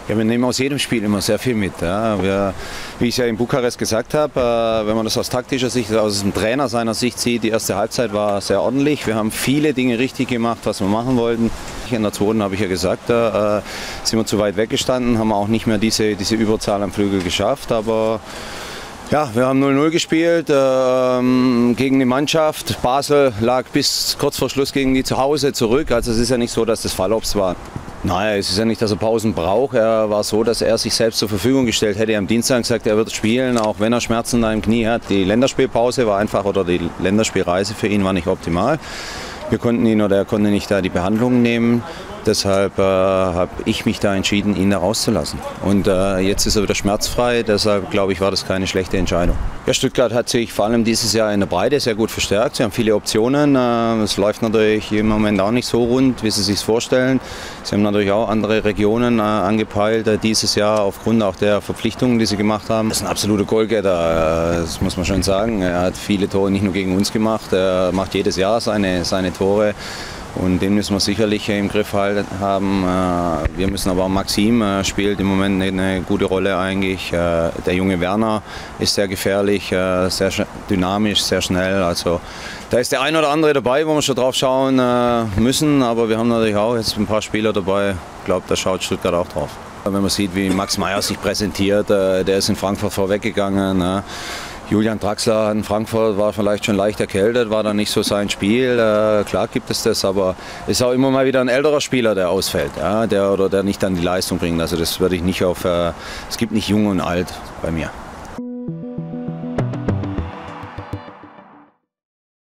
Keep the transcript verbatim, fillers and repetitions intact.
Ja, wir nehmen aus jedem Spiel immer sehr viel mit. Ja. Wir, wie ich ja in Bukarest gesagt habe, äh, wenn man das aus taktischer Sicht, aus dem Trainer seiner Sicht sieht, die erste Halbzeit war sehr ordentlich. Wir haben viele Dinge richtig gemacht, was wir machen wollten. In der zweiten habe ich ja gesagt, äh, sind wir zu weit weggestanden, haben auch nicht mehr diese, diese Überzahl am Flügel geschafft. Aber ja, wir haben null null gespielt äh, gegen die Mannschaft. Basel lag bis kurz vor Schluss gegen die zu Hause zurück. Also es ist ja nicht so, dass das Fallobst war. Nein, es ist ja nicht, dass er Pausen braucht. Er war so, dass er sich selbst zur Verfügung gestellt hätte. Am Dienstag gesagt, er wird spielen, auch wenn er Schmerzen im Knie hat. Die Länderspielpause war einfach, oder die Länderspielreise für ihn war nicht optimal. Wir konnten ihn, oder er konnte nicht da die Behandlung nehmen. Deshalb äh, habe ich mich da entschieden, ihn da rauszulassen. Und äh, jetzt ist er wieder schmerzfrei, deshalb glaube ich, war das keine schlechte Entscheidung. Ja, Stuttgart hat sich vor allem dieses Jahr in der Breite sehr gut verstärkt. Sie haben viele Optionen. Äh, es läuft natürlich im Moment auch nicht so rund, wie sie es sich vorstellen. Sie haben natürlich auch andere Regionen äh, angepeilt äh, dieses Jahr aufgrund auch der Verpflichtungen, die sie gemacht haben. Das ist ein absoluter Goalgetter, äh, das muss man schon sagen. Er hat viele Tore nicht nur gegen uns gemacht, er macht jedes Jahr seine, seine Tore. Und den müssen wir sicherlich im Griff haben. Wir müssen aber auch, Maxim spielt im Moment eine gute Rolle eigentlich. Der junge Werner ist sehr gefährlich, sehr dynamisch, sehr schnell. Also da ist der ein oder andere dabei, wo wir schon drauf schauen müssen. Aber wir haben natürlich auch jetzt ein paar Spieler dabei. Ich glaube, da schaut Stuttgart auch drauf. Wenn man sieht, wie Max Meyer sich präsentiert, der ist in Frankfurt vorweggegangen. Julian Draxler in Frankfurt war vielleicht schon leicht erkältet, war dann nicht so sein Spiel. Äh, klar gibt es das, aber es ist auch immer mal wieder ein älterer Spieler, der ausfällt, ja, der oder der nicht dann die Leistung bringt. Also das würde ich nicht auf. Äh, es gibt nicht jung und alt bei mir.